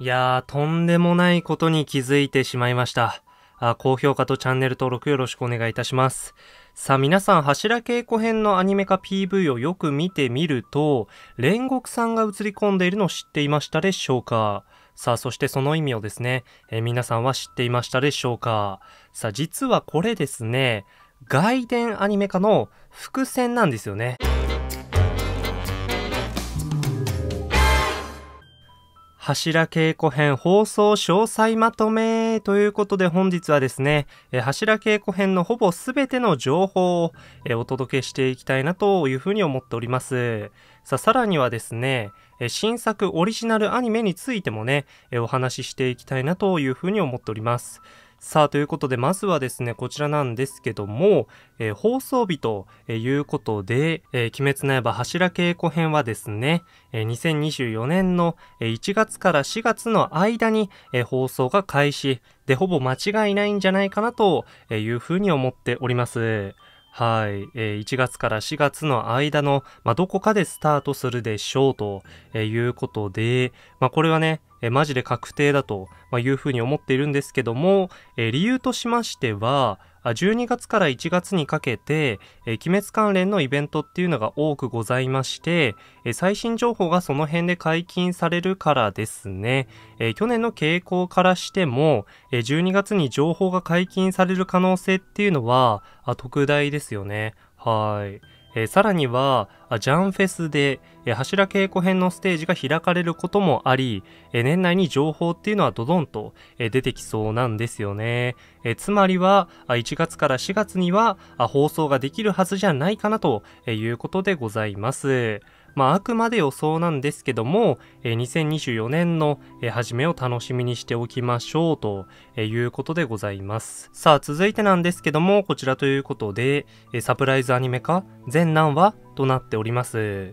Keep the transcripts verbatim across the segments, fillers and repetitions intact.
いやー、とんでもないことに気づいてしまいました。あ、高評価とチャンネル登録よろしくお願いいたします。さあ皆さん、柱稽古編のアニメ化 ピーブイ をよく見てみると、煉獄さんが映り込んでいるのを知っていましたでしょうか？さあ、そしてその意味をですね、えー皆さんは知っていましたでしょうか？さあ、実はこれですね、外伝アニメ化の伏線なんですよね。柱稽古編放送詳細まとめということで本日はですね、えー柱稽古編のほぼすべての情報を、えーお届けしていきたいなというふうに思っております。さあ、さらにはですね、えー新作オリジナルアニメについてもね、えーお話ししていきたいなというふうに思っております。さあ、ということで、まずはですね、こちらなんですけども、えー放送日ということで、えー鬼滅の刃柱稽古編はですね、えーにせんにじゅうよねんのえーいちがつからしがつの間にえー放送が開始で、ほぼ間違いないんじゃないかなというふうに思っております。はい。えーいちがつからしがつの間の、まあ、どこかでスタートするでしょうということで、まあ、これはね、えーマジで確定だというふうに思っているんですけども、えー理由としましては、あじゅうにがつからいちがつにかけて、えー鬼滅関連のイベントっていうのが多くございまして、えー最新情報がその辺で解禁されるからですね。えー去年の傾向からしても、えーじゅうにがつに情報が解禁される可能性っていうのは、あ特大ですよね。はい。えーさらには、あジャンフェスで、えー柱稽古編のステージが開かれることもあり、えー年内に情報っていうのはドドンと、えー出てきそうなんですよね。えーつまりは、あいちがつからしがつにはあ放送ができるはずじゃないかなということでございます。まあ、あくまで予想なんですけども、えーにせんにじゅうよねんの、えー初めを楽しみにしておきましょうということでございます。さあ、続いてなんですけども、こちらということで、えーサプライズアニメ化全何話となっております。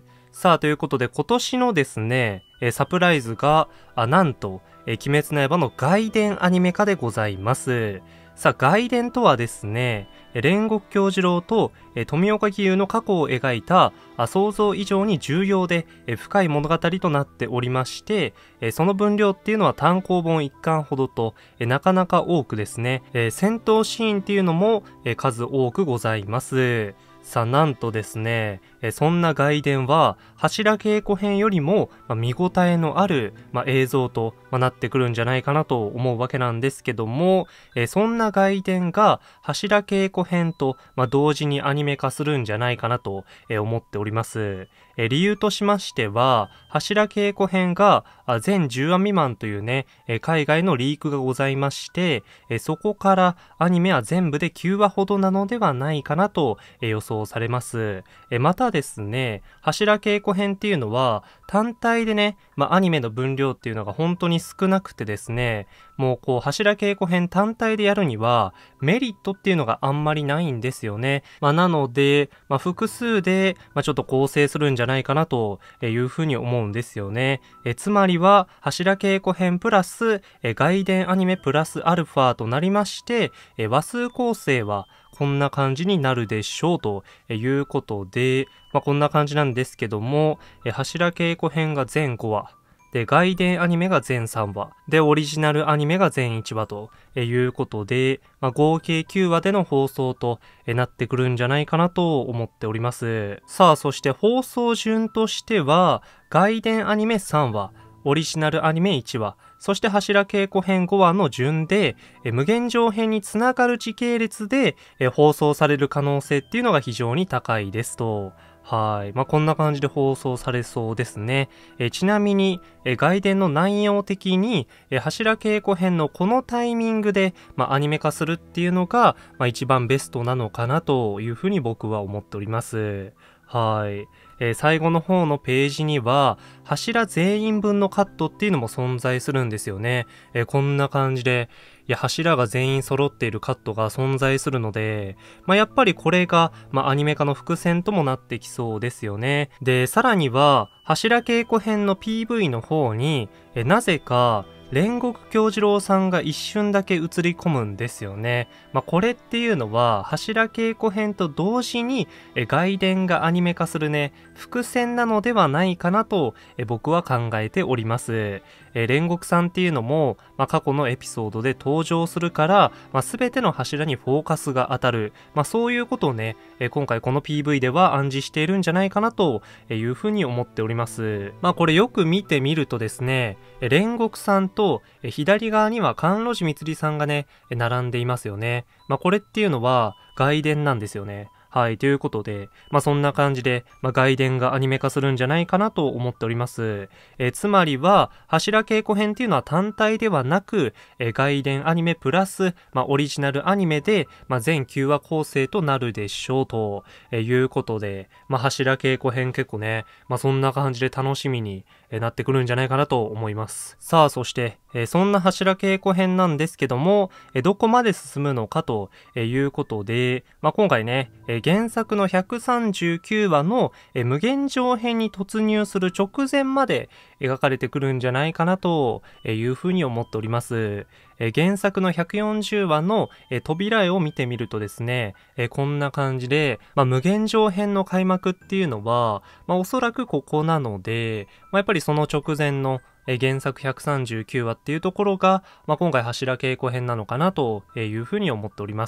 さあ、ということで今年のですね、えーサプライズが、あなんと、えー鬼滅の刃の外伝アニメ化でございます。さあ、外伝とはですね、えー煉獄杏寿郎と、えー富岡義勇の過去を描いたあ想像以上に重要で、えー深い物語となっておりまして、えーその分量っていうのは単行本いっかんほどと、えーなかなか多くですね、えー戦闘シーンっていうのも、えー数多くございます。さあ、なんとですね、えそんな外伝は、柱稽古編よりも、まあ、見応えのある、まあ、映像と、まあ、なってくるんじゃないかなと思うわけなんですけども、えそんな外伝が柱稽古編と、まあ、同時にアニメ化するんじゃないかなと、え思っております。え理由としましては、柱稽古編があ全じゅうわ未満というね、え海外のリークがございまして、えそこからアニメは全部できゅうわほどなのではないかなと、え予想されます。えまたですね、柱稽古編っていうのは単体でね、まあ、アニメの分量っていうのが本当に少なくてですね、もうこう柱稽古編単体でやるにはメリットっていうのがあんまりないんですよね。まあ、なので、まあ、複数で、まあ、ちょっと構成するんじゃないかなというふうに思うんですよね。えつまりは柱稽古編プラスえ外伝アニメプラスアルファとなりまして、え話数構成はこんな感じになるでしょうということで、まあ、こんな感じなんですけども、え柱稽古編が全ごわ。で、外伝アニメが全さんわ。で、オリジナルアニメが全いちわということで、まあ、合計きゅうわでの放送となってくるんじゃないかなと思っております。さあ、そして放送順としては、外伝アニメさんわ、オリジナルアニメいちわ、そして柱稽古編ごわの順で、え無限上編につながる時系列でえ放送される可能性っていうのが非常に高いですと。はい。まあ、こんな感じで放送されそうですね。えちなみに、え外伝の内容的に、え柱稽古編のこのタイミングで、まあ、アニメ化するっていうのが、まあ、一番ベストなのかなというふうに僕は思っております。はい。えー最後の方のページには、柱全員分のカットっていうのも存在するんですよね。えーこんな感じで、いや、柱が全員揃っているカットが存在するので、まあ、やっぱりこれが、まあ、アニメ化の伏線ともなってきそうですよね。で、さらには、柱稽古編の ピーブイ の方に、えなぜか、 煉獄杏寿郎さんが一瞬だけ映り込むんですよね。まあ、これっていうのは、柱稽古編と同時に、え外伝がアニメ化するね、伏線なのではないかなと、え僕は考えております。え煉獄さんっていうのも、まあ、過去のエピソードで登場するから、まあ、全ての柱にフォーカスが当たる。まあ、そういうことをね、え今回この ピーブイ では暗示しているんじゃないかなというふうに思っております。まあ、これよく見てみるとですね、煉獄さんとと、左側には甘露寺光さんがね、並んでいますよね。まあ、これっていうのは外伝なんですよね。はい。ということで、まあ、そんな感じで、まあ、外伝がアニメ化するんじゃないかなと思っております。えー、つまりは、柱稽古編っていうのは単体ではなく、えー、外伝アニメプラス、まあ、オリジナルアニメで、まあ、全きゅうわ構成となるでしょうと、えー、いうことで、まあ、柱稽古編結構ね、まあ、そんな感じで楽しみになってくるんじゃないかなと思います。さあ、そして、えー、そんな柱稽古編なんですけども、えー、どこまで進むのかということで、まあ、今回ね、えー原作のひゃくさんじゅうきゅうわのえ無限上編に突入する直前まで描かれてくるんじゃないかなというふうに思っております。え原作のひゃくよんじゅうわのえ扉絵を見てみるとですね、えこんな感じで、まあ、無限上編の開幕っていうのは、まあ、おそらくここなので、まあ、やっぱりその直前のえ原作ひゃくさんじゅうきゅうわっていうところが、まあ、今回柱稽古編なのかなというふうに思っております。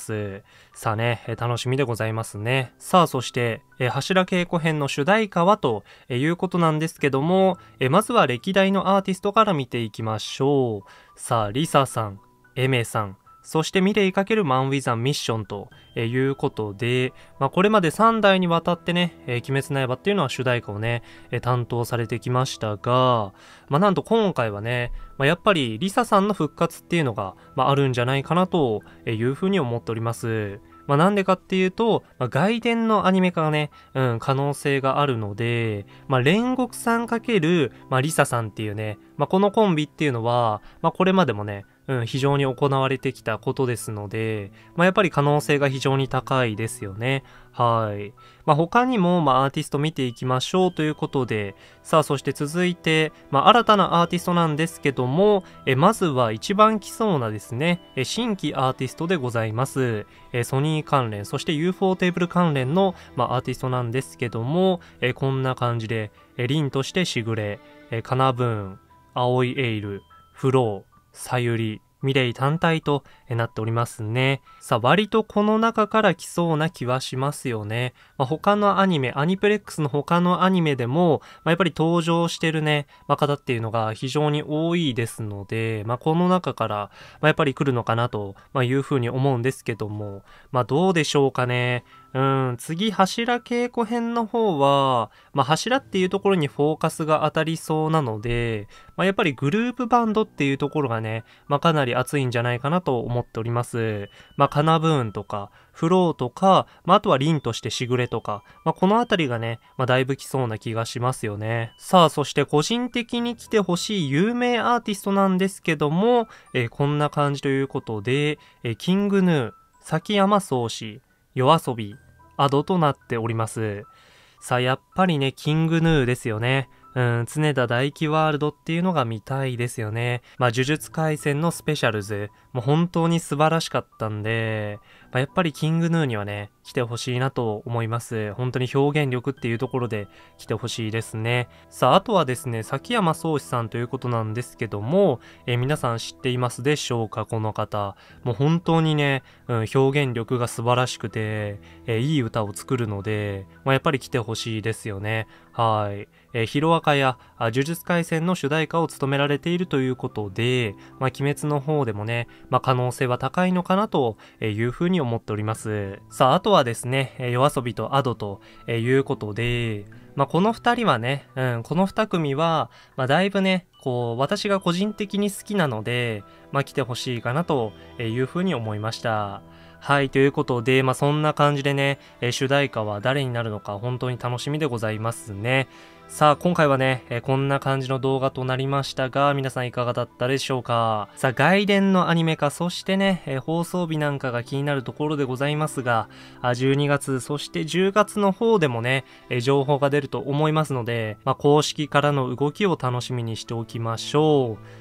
さあね、え楽しみでございますね。さあそして、え柱稽古編の主題歌はということなんですけども、えまずは歴代のアーティストから見ていきましょう。さあ、リサさん、エメさん、そしてミレイ×マン・ウィザン・ミッションということで、まあ、これまでさんだいにわたってね、えー、鬼滅の刃っていうのは主題歌をね、えー、担当されてきましたが、まあ、なんと今回はね、まあ、やっぱりリサさんの復活っていうのが、まあ、あるんじゃないかなというふうに思っております。まあ、なんでかっていうと、まあ、外伝のアニメ化がね、うん、可能性があるので、まあ、煉獄さん×、まあ、リサさんっていうね、まあ、このコンビっていうのは、まあ、これまでもね、うん、非常に行われてきたことですので、まあ、やっぱり可能性が非常に高いですよね。はい。まあ、他にも、まあ、アーティスト見ていきましょうということで、さあ、そして続いて、まあ、新たなアーティストなんですけども、えまずは一番来そうなですね、え新規アーティストでございます。えソニー関連、そして ユーフォー テーブル関連の、まあ、アーティストなんですけども、えこんな感じで、えリンとしてしぐれ、えカナブーン、青いエイル、フロー、さゆり、ミレイ単体となっておりますね。さあ、割とこの中から来そうな気はしますよね。まあ、他のアニメ、アニプレックスの他のアニメでも、まあ、やっぱり登場してるね、まあ、方っていうのが非常に多いですので、まあ、この中から、まあ、やっぱり来るのかなというふうに思うんですけども、まあ、どうでしょうかね。うん、次、柱稽古編の方は、まあ、柱っていうところにフォーカスが当たりそうなので、まあ、やっぱりグループバンドっていうところがね、まあ、かなり熱いんじゃないかなと思っております。まあ、カナブーンとか、フローとか、まあ、あとはリンとしてしぐれとか、まあ、このあたりがね、まあ、だいぶ来そうな気がしますよね。さあ、そして個人的に来てほしい有名アーティストなんですけども、えー、こんな感じということで、えー、キングヌー、崎山宗志、夜遊び、アドとなっております。さあ、やっぱりね、キングヌーですよね。うん、常田大輝ワールドっていうのが見たいですよね。まあ、呪術廻戦のスペシャルズ、もう本当に素晴らしかったんで、まあ、やっぱりキングヌーにはね、来てほしいなと思います。本当に表現力っていうところで来てほしいですね。さあ、あとはですね、崎山宗志さんということなんですけども、えー、皆さん知っていますでしょうか、この方。もう本当にね、うん、表現力が素晴らしくて、えー、いい歌を作るので、まあ、やっぱり来てほしいですよね。はい。えー、ヒロアカや呪術廻戦の主題歌を務められているということで、まあ、鬼滅の方でもね、まあ、可能性は高いのかなというふうに思っております。さあ、あとはですね、夜遊びとアドということで、まあ、この二人はね、うん、この二組は、まあ、だいぶね、こう、私が個人的に好きなので、まあ、来てほしいかなというふうに思いました。はい、ということで、まあ、そんな感じでね、え主題歌は誰になるのか本当に楽しみでございますね。さあ、今回はね、えこんな感じの動画となりましたが、皆さんいかがだったでしょうか。さあ、外伝のアニメ化、そしてね、え放送日なんかが気になるところでございますが、じゅうにがつ、そしてじゅうがつの方でもね、え情報が出ると思いますので、まあ、公式からの動きを楽しみにしておきましょう。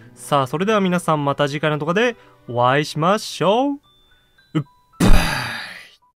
さあ、それでは皆さんまた次回の動画でお会いしましょう。